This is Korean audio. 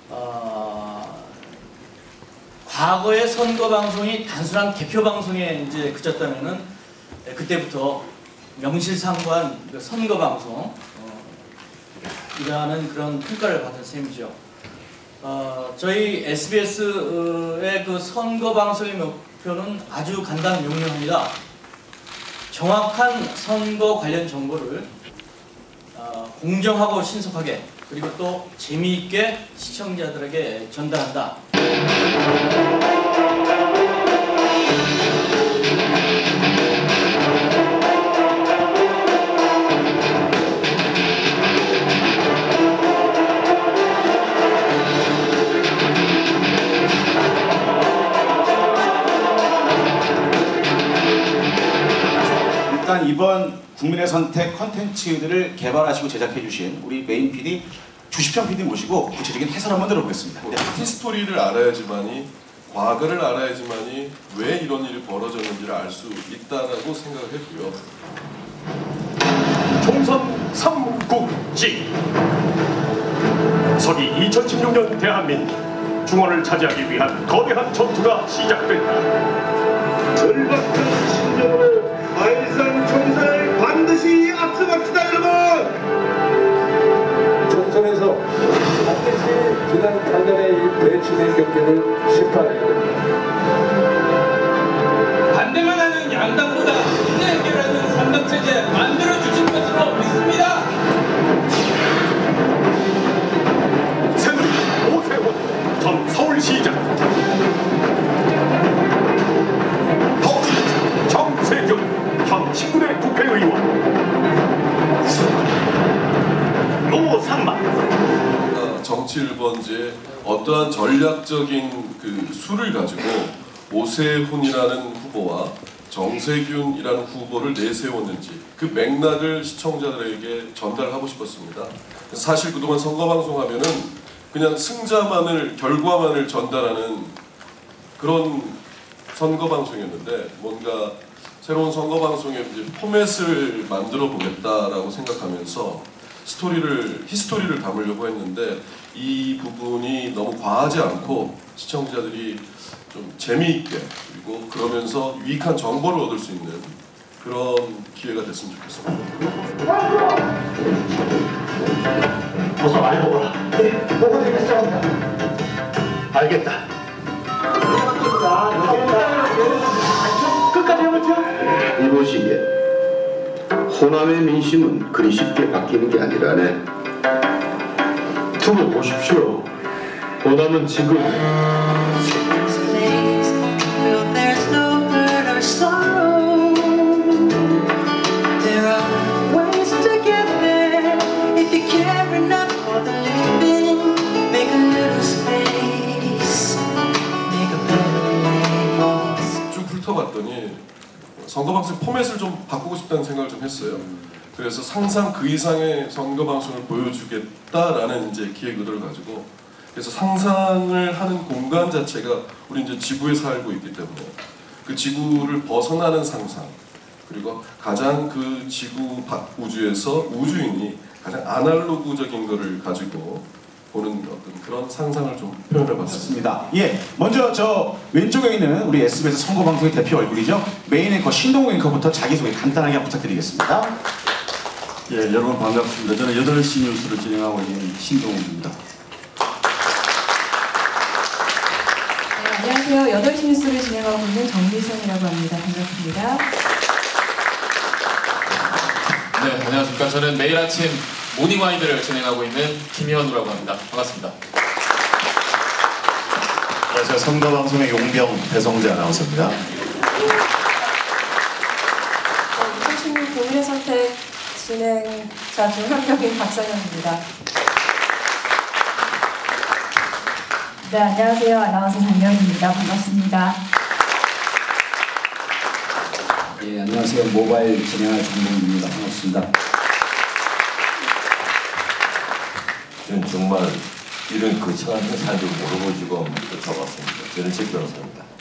과거의 선거 방송이 단순한 개표 방송에 이제 그쳤다면은 그때부터 명실상부한 선거 방송 이라는 그런 평가를 받은 셈이죠. 저희 SBS의 그 선거 방송의 목표는 아주 간단명료합니다. 정확한 선거 관련 정보를 공정하고 신속하게 그리고 또 재미있게 시청자들에게 전달한다. 일단 이번 국민의 선택 컨텐츠들을 개발하시고 제작해 주신 우리 메인 PD 주시평 PD 모시고 구체적인 해설 한번 들어보겠습니다. 히스토리를 알아야지만이, 과거를 알아야지만이 왜 이런 일이 벌어졌는지를 알 수 있다라고 생각을 했고요. 총선 삼국지 서기 2016년 대한민국 중원을 차지하기 위한 거대한 전투가 시작된다. 절박한 심정으로 말산 총선을 반드시 앞서갑시다, 여러분! 총선에서 반드시 지난 8년의 이 배치된 경기를 심판해야 됩니다. 반대만 하는 양당보다 인내 해결하는 삼당체제 만들어주실 것으로 믿습니다. 새누리 오세훈 전 서울시장, 더불어민주당 정세균 현 19대 국회의원, 노상만. 정치 1번지에 어떠한 전략적인 그 수를 가지고 오세훈이라는 후보와 정세균이라는 후보를 내세웠는지 그 맥락을 시청자들에게 전달하고 싶었습니다. 사실 그동안 선거방송하면은 그냥 승자만을, 결과만을 전달하는 그런 선거방송이었는데 뭔가 새로운 선거방송의 이제 포맷을 만들어 보겠다라고 생각하면서 히스토리를 담으려고 했는데 이 부분이 너무 과하지 않고 시청자들이 좀 재미있게 그리고 그러면서 유익한 정보를 얻을 수 있는 그런 기회가 됐으면 좋겠습니다. 어서 알아보라. 네, 보고 되겠습니다. 알겠다. 끝까지 해보죠. 이보시기에 호남의 민심은 그리 쉽게 바뀌는 게 아니라네. 두고 보십시오. 호남은 지금 쭉 훑어봤더니 선거방송 포맷을 좀 바꾸고 싶다는 생각을 좀 했어요. 그래서 상상 그 이상의 선거방송을 보여주겠다라는 이제 기획 의도를 가지고 그래서 상상을 하는 공간 자체가 우리 이제 지구에 살고 있기 때문에 그 지구를 벗어나는 상상 그리고 가장 그 지구 밖 우주에서 우주인이 가장 아날로그적인 거를 가지고 보는 어떤 그런 상상을 좀 표현해봤습니다. 예, 먼저 저 왼쪽에 있는 우리 SBS 선거방송의 대표 얼굴이죠. 메인 앵커 신동욱 앵커부터 자기소개 간단하게 부탁드리겠습니다. 예, 여러분 반갑습니다. 저는 8시 뉴스를 진행하고 있는 신동욱입니다. 네, 안녕하세요. 8시 뉴스를 진행하고 있는 정미선이라고 합니다. 반갑습니다. 네, 안녕하십니까. 저는 매일 아침 모닝와이드를 진행하고 있는 김현우라고 합니다. 반갑습니다. 안녕하세요. 선거방송의 용병 배성재 아나운서입니다. 2016 국민의 선택 진행자 중 한 명인 박상현입니다. 네, 안녕하세요. 아나운서 장명입니다. 반갑습니다. 예, 안녕하세요. 모바일 진행할 정봉입니다. 반갑습니다. 저는 정말 이런 거창한 회사인 줄 모르고 지금 적었습니다. 저는 제 변호사입니다.